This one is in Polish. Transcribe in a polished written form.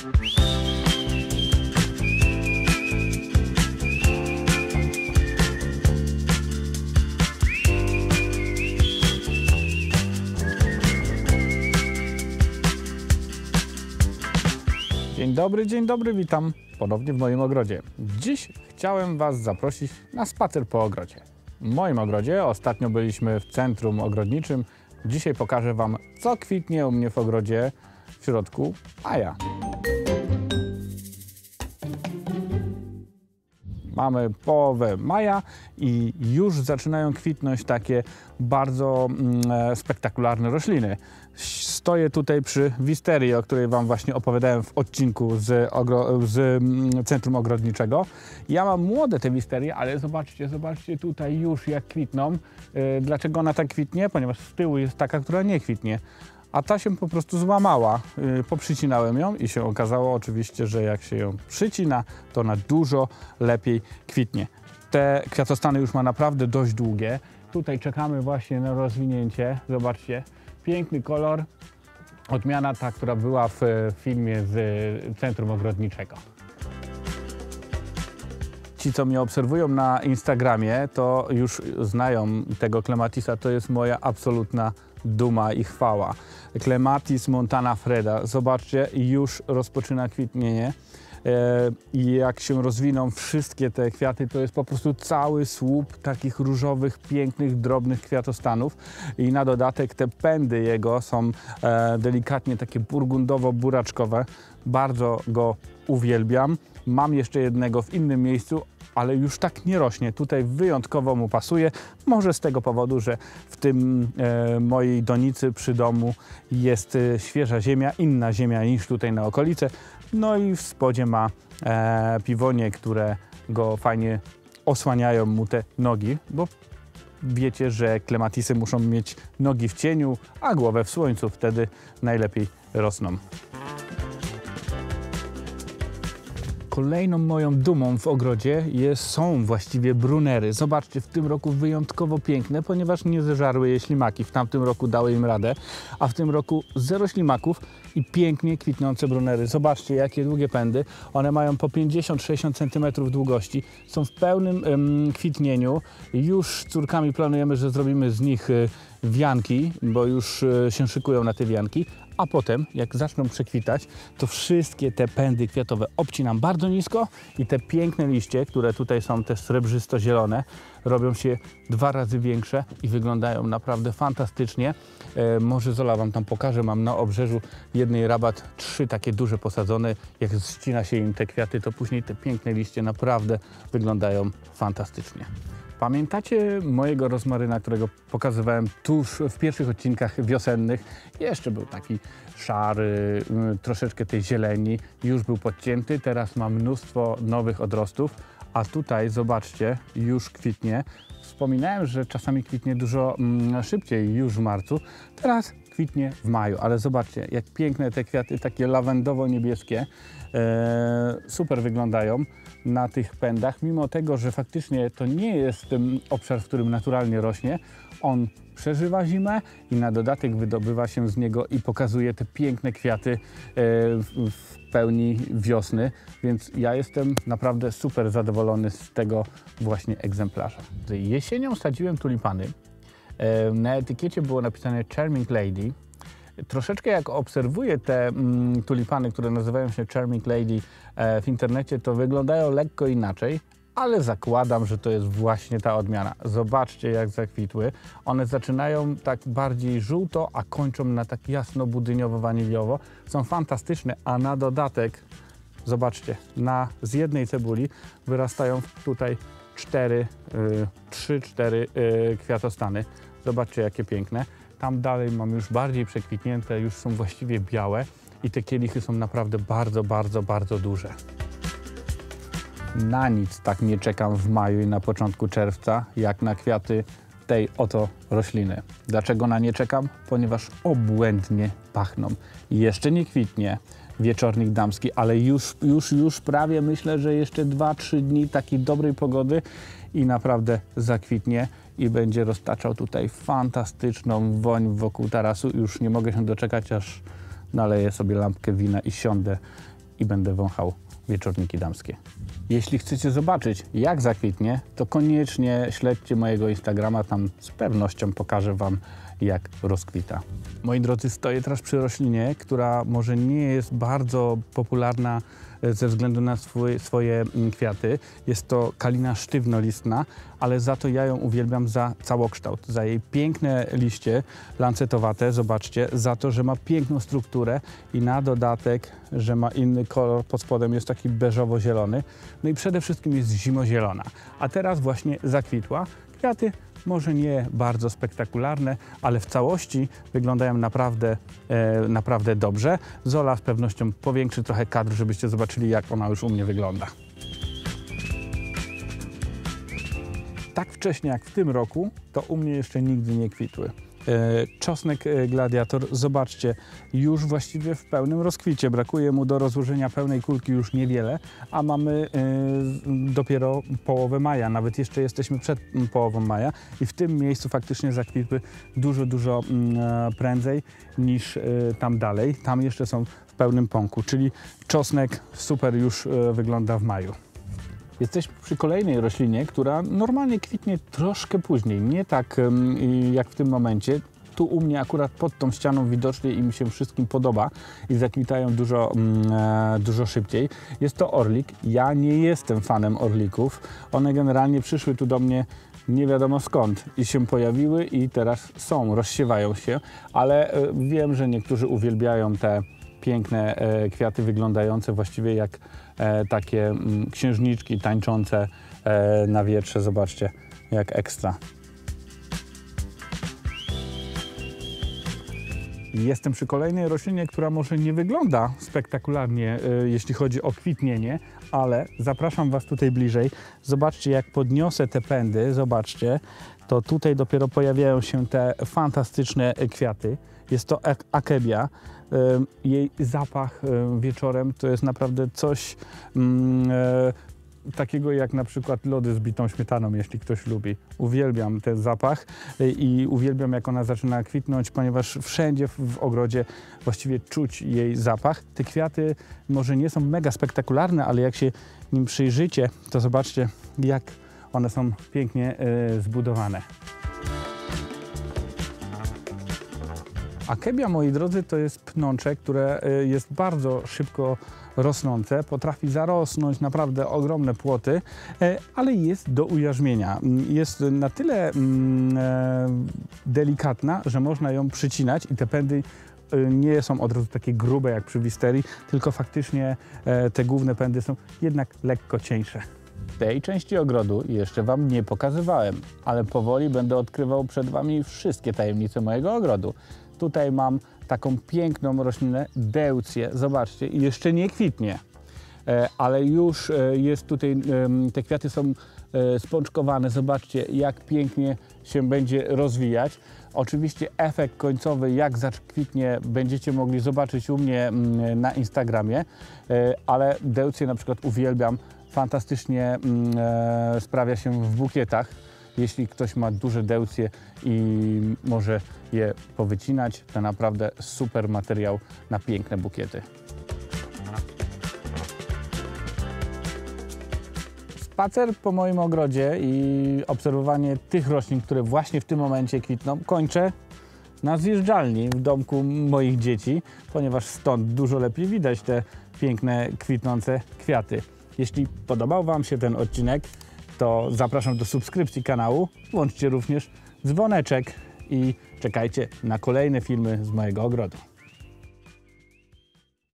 Dzień dobry, witam ponownie w moim ogrodzie. Dziś chciałem Was zaprosić na spacer po ogrodzie. W moim ogrodzie ostatnio byliśmy w centrum ogrodniczym. Dzisiaj pokażę Wam, co kwitnie u mnie w ogrodzie w środku maja. Mamy połowę maja i już zaczynają kwitnąć takie bardzo spektakularne rośliny. Stoję tutaj przy wisterii, o której Wam właśnie opowiadałem w odcinku z centrum ogrodniczego. Ja mam młode te wisterie, ale zobaczcie tutaj już jak kwitną. Dlaczego ona tak kwitnie? Ponieważ z tyłu jest taka, która nie kwitnie. A ta się po prostu złamała. Poprzycinałem ją i się okazało oczywiście, że jak się ją przycina, to ona dużo lepiej kwitnie. Te kwiatostany już ma naprawdę dość długie. Tutaj czekamy właśnie na rozwinięcie. Zobaczcie, piękny kolor. Odmiana ta, która była w filmie z centrum ogrodniczego. Ci, co mnie obserwują na Instagramie, to już znają tego Clematisa. To jest moja absolutna duma i chwała. Clematis montana freda. Zobaczcie, już rozpoczyna kwitnienie. I jak się rozwiną wszystkie te kwiaty, to jest po prostu cały słup takich różowych, pięknych, drobnych kwiatostanów. I na dodatek te pędy jego są delikatnie takie burgundowo-buraczkowe. Bardzo go uwielbiam. Mam jeszcze jednego w innym miejscu, ale już tak nie rośnie. Tutaj wyjątkowo mu pasuje. Może z tego powodu, że w tym mojej donicy przy domu jest świeża ziemia, inna ziemia niż tutaj na okolice. No i w spodzie ma piwonie, które go fajnie osłaniają mu te nogi, bo wiecie, że klematisy muszą mieć nogi w cieniu, a głowę w słońcu. Wtedy najlepiej rosną. Kolejną moją dumą w ogrodzie są właściwie brunery. Zobaczcie, w tym roku wyjątkowo piękne, ponieważ nie zeżarły je ślimaki. W tamtym roku dały im radę, a w tym roku zero ślimaków i pięknie kwitnące brunery. Zobaczcie, jakie długie pędy. One mają po 50-60 cm długości. Są w pełnym kwitnieniu. Już z córkami planujemy, że zrobimy z nich wianki, bo już się szykują na te wianki. A potem, jak zaczną przekwitać, to wszystkie te pędy kwiatowe obcinam bardzo nisko i te piękne liście, które tutaj są te srebrzysto-zielone, robią się 2 razy większe i wyglądają naprawdę fantastycznie. Może Zola Wam tam pokażę, mam na obrzeżu jednej rabat 3 takie duże posadzone. Jak ścina się im te kwiaty, to później te piękne liście naprawdę wyglądają fantastycznie. Pamiętacie mojego rozmaryna, którego pokazywałem tuż w pierwszych odcinkach wiosennych? Jeszcze był taki szary, troszeczkę tej zieleni, już był podcięty, teraz ma mnóstwo nowych odrostów, a tutaj zobaczcie, już kwitnie. Wspominałem, że czasami kwitnie dużo szybciej, już w marcu, teraz kwitnie w maju, ale zobaczcie, jak piękne te kwiaty, takie lawendowo-niebieskie, super wyglądają na tych pędach, mimo tego, że faktycznie to nie jest obszar, w którym naturalnie rośnie. On przeżywa zimę i na dodatek wydobywa się z niego i pokazuje te piękne kwiaty w pełni wiosny, więc ja jestem naprawdę super zadowolony z tego właśnie egzemplarza. Jesienią sadziłem tulipany. Na etykiecie było napisane Charming Lady. Troszeczkę jak obserwuję te tulipany, które nazywają się Charming Lady w internecie, to wyglądają lekko inaczej, ale zakładam, że to jest właśnie ta odmiana. Zobaczcie, jak zakwitły. One zaczynają tak bardziej żółto, a kończą na tak jasno budyniowo-waniliowo. Są fantastyczne, a na dodatek, zobaczcie, z jednej cebuli wyrastają tutaj 3-4 kwiatostany. Zobaczcie, jakie piękne. Tam dalej mam już bardziej przekwitnięte, już są właściwie białe i te kielichy są naprawdę bardzo duże. Na nic tak nie czekam w maju i na początku czerwca, jak na kwiaty tej oto rośliny. Dlaczego na nie czekam? Ponieważ obłędnie pachną. Jeszcze nie kwitnie wieczornik damski, ale już prawie myślę, że jeszcze 2-3 dni takiej dobrej pogody i naprawdę zakwitnie i będzie roztaczał tutaj fantastyczną woń wokół tarasu. Już nie mogę się doczekać, aż naleję sobie lampkę wina i siądę i będę wąchał wieczorniki damskie. Jeśli chcecie zobaczyć, jak zakwitnie, to koniecznie śledźcie mojego Instagrama, tam z pewnością pokażę Wam, jak rozkwita. Moi drodzy, stoję teraz przy roślinie, która może nie jest bardzo popularna ze względu na swoje kwiaty. Jest to kalina sztywnolistna, ale za to ja ją uwielbiam za całokształt, za jej piękne liście lancetowate, zobaczcie, za to, że ma piękną strukturę i na dodatek, że ma inny kolor, pod spodem jest taki beżowo-zielony, no i przede wszystkim jest zimozielona. A teraz właśnie zakwitła. Kwiaty może nie bardzo spektakularne, ale w całości wyglądają naprawdę dobrze. Zola z pewnością powiększy trochę kadr, żebyście zobaczyli, jak ona już u mnie wygląda. Tak wcześnie jak w tym roku, to u mnie jeszcze nigdy nie kwitły. Czosnek gladiator, zobaczcie, już właściwie w pełnym rozkwicie. Brakuje mu do rozłożenia pełnej kulki już niewiele, a mamy dopiero połowę maja, nawet jeszcze jesteśmy przed połową maja i w tym miejscu faktycznie zakwitły dużo prędzej niż tam dalej. Tam jeszcze są w pełnym pąku, czyli czosnek super już wygląda w maju. Jesteśmy przy kolejnej roślinie, która normalnie kwitnie troszkę później, nie tak jak w tym momencie. Tu u mnie akurat pod tą ścianą widocznie im się wszystkim podoba i zakwitają dużo szybciej. Jest to orlik. Ja nie jestem fanem orlików. One generalnie przyszły tu do mnie nie wiadomo skąd i się pojawiły i teraz są, rozsiewają się, ale wiem, że niektórzy uwielbiają te piękne kwiaty wyglądające właściwie jak takie księżniczki tańczące na wietrze. Zobaczcie, jak ekstra. Jestem przy kolejnej roślinie, która może nie wygląda spektakularnie, jeśli chodzi o kwitnienie, ale zapraszam Was tutaj bliżej. Zobaczcie, jak podniosę te pędy, zobaczcie, to tutaj dopiero pojawiają się te fantastyczne kwiaty. Jest to akebia. Jej zapach wieczorem to jest naprawdę coś takiego jak na przykład lody z bitą śmietaną, jeśli ktoś lubi. Uwielbiam ten zapach i uwielbiam, jak ona zaczyna kwitnąć, ponieważ wszędzie w ogrodzie właściwie czuć jej zapach. Te kwiaty może nie są mega spektakularne, ale jak się nim przyjrzycie, to zobaczcie, jak one są pięknie zbudowane. Akebia, moi drodzy, to jest pnącze, które jest bardzo szybko rosnące, potrafi zarosnąć naprawdę ogromne płoty, ale jest do ujarzmienia. Jest na tyle delikatna, że można ją przycinać i te pędy nie są od razu takie grube jak przy wisterii, tylko faktycznie te główne pędy są jednak lekko cieńsze. Tej części ogrodu jeszcze Wam nie pokazywałem, ale powoli będę odkrywał przed Wami wszystkie tajemnice mojego ogrodu. Tutaj mam taką piękną roślinę, deutcję. Zobaczcie, jeszcze nie kwitnie, ale już jest tutaj, te kwiaty są spączkowane. Zobaczcie, jak pięknie się będzie rozwijać. Oczywiście efekt końcowy, jak zakwitnie, będziecie mogli zobaczyć u mnie na Instagramie, ale deutcję na przykład uwielbiam. Fantastycznie sprawia się w bukietach. Jeśli ktoś ma duże deutcje i może je powycinać, to naprawdę super materiał na piękne bukiety. Spacer po moim ogrodzie i obserwowanie tych roślin, które właśnie w tym momencie kwitną, kończę na zjeżdżalni w domku moich dzieci, ponieważ stąd dużo lepiej widać te piękne, kwitnące kwiaty. Jeśli podobał Wam się ten odcinek, to zapraszam do subskrypcji kanału, włączcie również dzwoneczek i czekajcie na kolejne filmy z mojego ogrodu.